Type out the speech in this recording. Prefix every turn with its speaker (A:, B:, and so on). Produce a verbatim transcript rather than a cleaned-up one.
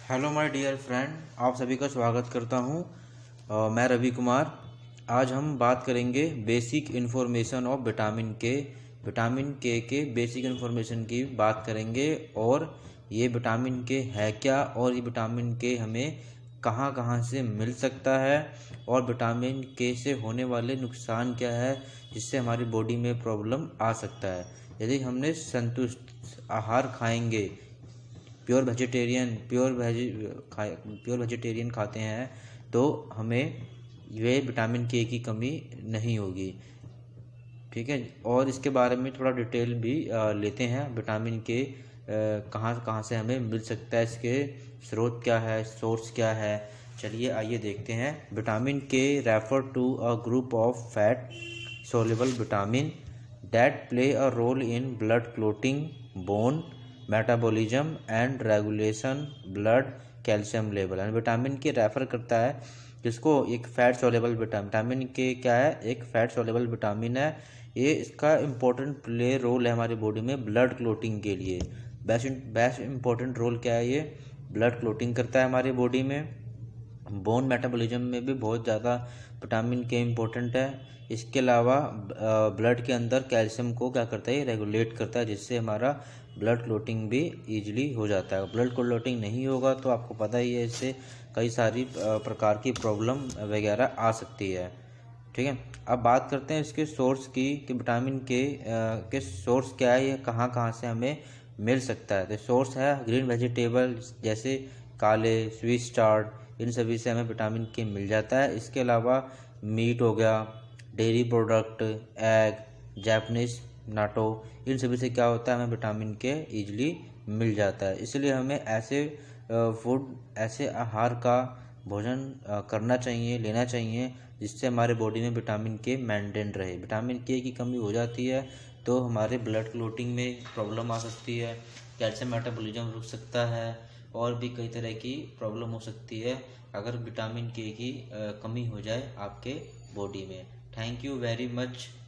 A: Hello my dear friend, आप सभी का स्वागत करता हूं। अ, मैं रवि कुमार। आज हम बात करेंगे basic information of vitamin K vitamin K के बेसिक इन्फॉर्मेशन की बात करेंगे। और ये विटामिन के है क्या, और ये विटामिन के हमें कहां कहां से मिल सकता है, और विटामिन के से होने वाले नुकसान क्या है जिससे हमारी बॉडी में प्रॉब्लम आ सकता है। यदि हमने संतुष्ट आहार खाएंगे, प्योर वेजिटेरियन प्योर वेजी खाए प्योर वेजिटेरियन खाते हैं, तो हमें ये विटामिन के की कमी नहीं होगी। ठीक है, और इसके बारे में थोड़ा डिटेल भी आ, लेते हैं। विटामिन के कहाँ कहाँ से हमें मिल सकता है, इसके स्रोत क्या है, सोर्स क्या है। चलिए आइए देखते हैं। Vitamin K refer to a group of fat soluble vitamin that play a role in blood clotting, bone metabolism and regulation blood calcium level। And vitamin K refer करता है जिसको एक फैट सोलेबल विटामिन विटामिन के क्या है, एक fat soluble vitamin है। ये इसका इम्पोर्टेंट प्ले रोल है हमारी बॉडी में ब्लड क्लोटिंग के लिए। बेस्ट बेस्ट इम्पोर्टेंट रोल क्या है, ये ब्लड क्लोटिंग करता है हमारी बॉडी में। बोन मेटाबॉलिज्म में भी बहुत ज़्यादा विटामिन के इम्पोर्टेंट है। इसके अलावा ब्लड के अंदर कैल्शियम को क्या करता है, रेगुलेट करता है, जिससे हमारा ब्लड क्लोटिंग भी इजीली हो जाता है। ब्लड क्लोटिंग नहीं होगा तो आपको पता ही है, इससे कई सारी प्रकार की प्रॉब्लम वगैरह आ सकती है। ठीक है, अब बात करते हैं इसके सोर्स की कि विटामिन के के सोर्स क्या है, ये कहाँ कहाँ से हमें मिल सकता है। तो सोर्स है ग्रीन वेजिटेबल जैसे काले, स्वीट स्टार्च, इन सभी से हमें विटामिन के मिल जाता है। इसके अलावा मीट हो गया, dairy product, egg, Japanese natto, इन सभी से क्या होता है, हमें विटामिन के इजीली मिल जाता है। इसलिए हमें ऐसे फूड ऐसे आहार का भोजन करना चाहिए, लेना चाहिए, जिससे हमारे बॉडी में विटामिन के मेंटेन रहे। विटामिन के की कमी हो जाती है तो हमारे ब्लड क्लोटिंग में प्रॉब्लम आ सकती है, कैल्शियम मेटाबॉलिज्म रुक सकता है, और भी कई तरह की प्रॉब्लम हो सकती है अगर विटामिन के की कमी हो जाए आपके बॉडी में। Thank you very much.